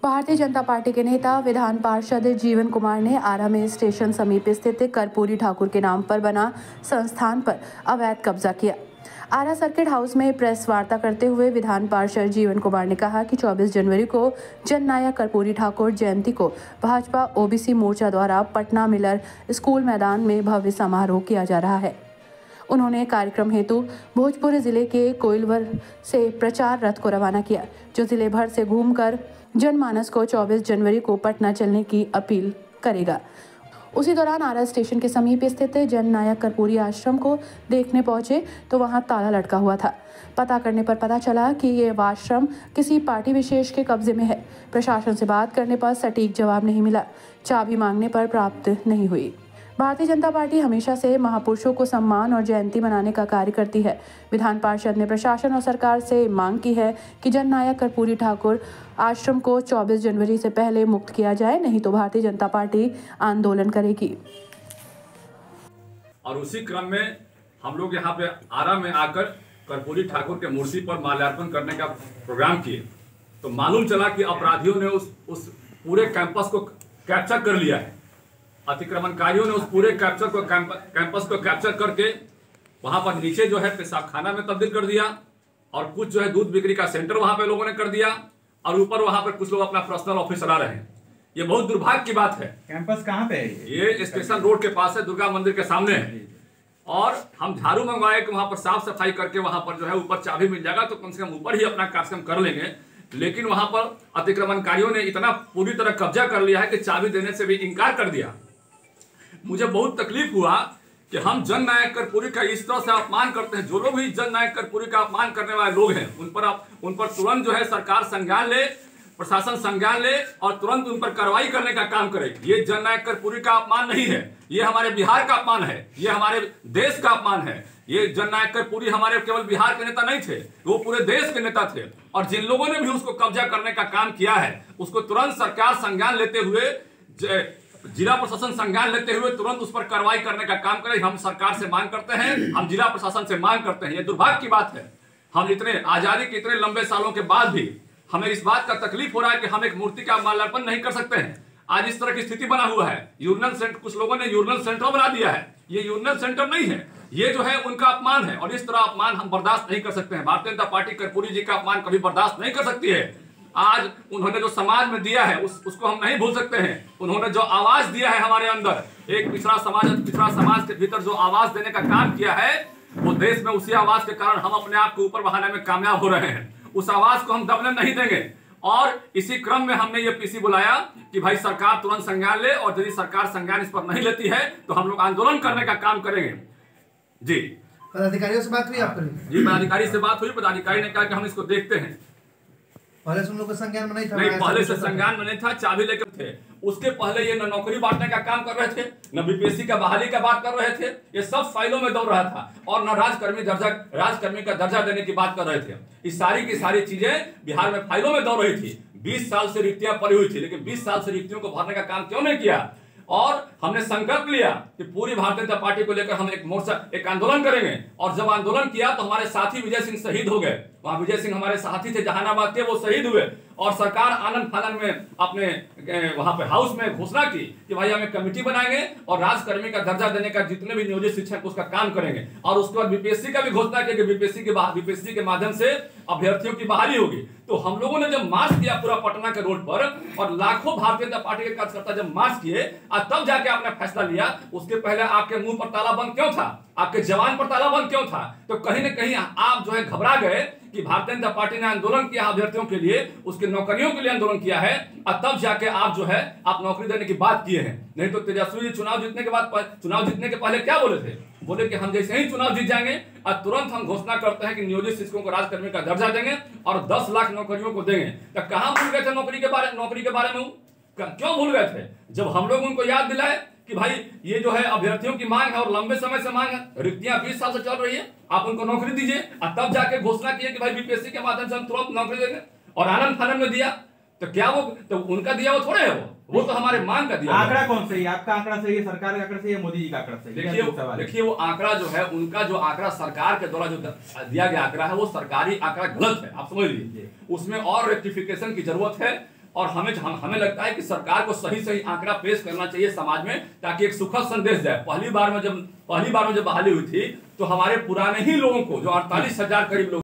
Bharatiya Janata party के नेता विधान पार्षद जीवन कुमार ने आरा में स्टेशन समीप स्थित कर्पूरी ठाकुर के नाम पर बना संस्थान पर अवैध कब्जा किया। आरा सर्किट हाउस में प्रेस वार्ता करते हुए विधान पार्षद जीवन कुमार ने कहा कि 24 जनवरी को जननायक कर्पूरी ठाकुर जयंती को भाजपा ओबीसी मोर्चा द्वारा पटना मिलर स्कूल मैदान में भव्य समारोह किया जा रहा है। उन्होंने कार्यक्रम हेतु भोजपुर जिले के कोइलवर से प्रचार रथ को रवाना किया, जो जिले भर से घूमकर जनमानस को 24 जनवरी को पटना चलने की अपील करेगा। उसी दौरान आरा स्टेशन के समीप स्थित जननायक कर्पूरी आश्रम को देखने पहुंचे तो वहां ताला लटका हुआ था। पता करने पर पता चला कि ये आश्रम किसी पार्टी विशेष के कब्जे में है। प्रशासन से बात करने पर सटीक जवाब नहीं मिला। चाबी मांगने पर प्राप्त नहीं हुई। भारतीय जनता पार्टी हमेशा से महापुरुषों को सम्मान और जयंती मनाने का कार्य करती है। विधान पार्षद ने प्रशासन और सरकार से मांग की है कि जननायक कर्पूरी ठाकुर आश्रम को 24 जनवरी से पहले मुक्त किया जाए, नहीं तो भारतीय जनता पार्टी आंदोलन करेगी। और उसी क्रम में हम लोग यहाँ पे आरा में आकर कर्पूरी ठाकुर के मूर्ति पर माल्यार्पण करने का प्रोग्राम किए तो मालूम चला कि अपराधियों ने उस पूरे कैंपस को कैप्चर कर लिया है। अतिक्रमणकारियों ने उस पूरे कैंपस को कैप्चर करके वहां पर नीचे जो है पेशाब खाना में तब्दील कर दिया और कुछ जो है दूध बिक्री का सेंटर वहां पे लोगों ने कर दिया और ऊपर वहां पर कुछ लोग अपना पर्सनल ऑफिस चला रहे हैं। ये बहुत दुर्भाग्य की बात है। कैंपस कहाँ पे है? ये स्टेशन रोड के पास है, दुर्गा मंदिर के सामने है। और हम झाड़ू मंगवाए कि वहां पर साफ सफाई करके वहां पर जो है ऊपर चाबी मिल जाएगा तो कम से कम ऊपर ही अपना कार्यक्रम कर लेंगे, लेकिन वहां पर अतिक्रमणकारियों ने इतना पूरी तरह कब्जा कर लिया है कि चाबी देने से भी इनकार कर दिया। मुझे बहुत तकलीफ हुआ कि हम जननायक कर्पूरी का इस तरह से अपमान करते हैं। जो लोग भी जननायक कर्पूरी का अपमान करने वाले लोग हैं उन पर तुरंत जो है सरकार संज्ञान ले, प्रशासन संज्ञान ले और तुरंत उन पर कार्रवाई करने का काम करे। ये जननायक कर्पूरी का अपमान नहीं है, ये हमारे बिहार का अपमान है, ये हमारे देश का अपमान है। ये जननायक कर्पूरी हमारे केवल बिहार के नेता नहीं थे, वो पूरे देश के नेता थे और जिन लोगों ने भी उसको कब्जा करने का काम किया है उसको तुरंत सरकार संज्ञान लेते हुए, जिला प्रशासन संज्ञान लेते हुए तुरंत उस पर कार्रवाई करने का काम करें। हम सरकार से मांग करते हैं, हम जिला प्रशासन से मांग करते हैं। ये दुर्भाग्य की बात है, हम इतने आजादी के इतने लंबे सालों के बाद भी हमें इस बात का तकलीफ हो रहा है कि हम एक मूर्ति का माल्यार्पण नहीं कर सकते हैं। आज इस तरह की स्थिति बना हुआ है। यूरिनल सेंटर, कुछ लोगों ने यूरिनल सेंटर बना दिया है। ये यूरिनल सेंटर नहीं है, ये जो है उनका अपमान है और इस तरह अपमान हम बर्दाश्त नहीं कर सकते हैं। भारतीय जनता पार्टी कर्पूरी जी का अपमान कभी बर्दाश्त नहीं कर सकती है। आज उन्होंने जो समाज में दिया है उसको हम नहीं भूल सकते हैं। उन्होंने जो आवाज दिया है हमारे अंदर, एक पिछड़ा समाज के भीतर जो आवाज देने का काम किया है वो देश में उसी आवाज के कारण हम अपने आप को ऊपर बढ़ाने में कामयाब हो रहे हैं। उस आवाज को हम दबने नहीं देंगे और इसी क्रम में हमने ये पीसी बुलाया कि भाई सरकार तुरंत संज्ञान ले और यदि सरकार संज्ञान इस पर नहीं लेती है तो हम लोग आंदोलन करने का काम करेंगे। जी, पदाधिकारियों से बात हुई आपकी? जी, पदाधिकारी से बात हुई। पदाधिकारी ने कहा कि हम इसको देखते हैं। पहले से उन लोग का संज्ञान में नहीं था? नहीं, पहले से संज्ञान में नहीं था, चाबी लेकर थे। उसके पहले ये न नौकरी बांटने का काम कर रहे थे, न बीपीएससी का बहाली का बात कर रहे थे। ये सब फाइलों में दौड़ रहा था और न राजकर्मी का दर्जा देने की बात कर रहे थे। इस सारी की सारी चीजें बिहार में फाइलों में दौड़ रही थी। 20 साल से रिक्तियां पड़ी हुई थी, लेकिन 20 साल से रिक्तियों को भरने का काम क्यों नहीं किया? और हमने संकल्प लिया कि पूरी भारतीय जनता पार्टी को लेकर हम एक आंदोलन करेंगे और जब आंदोलन किया तो हमारे साथी विजय सिंह शहीद हो गए। वहां विजय सिंह हमारे साथी थे, जहानाबाद के, वो शहीद हुए और सरकार आनंद फानन में अपने वहां पे हाउस में घोषणा की कि भाई हमें कमेटी बनाएंगे और राजकर्मी का दर्जा देने का जितने भी नियोजित शिक्षक उसका काम करेंगे। और उसके बाद बीपीएससी का भी घोषणा की कि बीपीएससी के माध्यम से अभ्यर्थियों की बहाली होगी। तो हम लोगों ने जब मार्च किया पूरा पटना के रोड पर और लाखों भारतीय जनता पार्टी के कार्यकर्ता जब मार्च किए और तब जाके आपने फैसला लिया, उसके पहले आपके मुंह पर ताला बंद क्यों था? आपके जवान पर ताला बंद क्यों था? तो कहीं ना कहीं आप जो है घबरा गए कि भारतीय जनता पार्टी ने आंदोलन किया अभ्यर्थियों के लिए, उसके नौकरियों के लिए आंदोलन किया है और तब जाके आप जो है आप नौकरी देने की बात किए हैं। नहीं तो तेजस्वी चुनाव जीतने के पहले क्या बोले थे? बोले कि हम जैसे ही चुनाव जीत जाएंगे और तुरंत हम घोषणा करते हैं कि नियोजित शिक्षकों को राजकर्मी का दर्जा देंगे और 10 लाख नौकरियों को देंगे। तो कहां भूल गए थे नौकरी के बारे में? क्यों भूल गए थे? जब हम लोग उनको याद दिलाए कि भाई ये जो है अभ्यर्थियों की मांग है और लंबे समय से मांग है, रिक्तियां 20 साल से चल रही है, आप उनको नौकरी दीजिए और तब जाके घोषणा किए कि भाई बीपीएससी के माध्यम से हम तुरंत नौकरी देंगे और आनंद फानन में दिया। तो क्या वो तो उनका दिया वो थोड़े है, वो तो हमारे मांग का दिया। आंकड़ा कौन सही है? आपका आंकड़ा सही है, सरकार का आंकड़ा सही है, मोदी जी का आंकड़ा सही है? देखिए वो आंकड़ा जो है, उनका जो आंकड़ा सरकार के द्वारा जो दिया गया आंकड़ा है वो सरकारी आंकड़ा गलत है, आप समझ लीजिए। उसमें और रेक्टिफिकेशन की जरूरत है और हमें लगता है कि सरकार को सही आंकड़ा पेश करना चाहिए समाज में, ताकि एक सुखद संदेश जाए। पहली बार में जब बहाली हुई थी तो हमारे पुराने ही लोगों को, जो 48,000 करीब लोग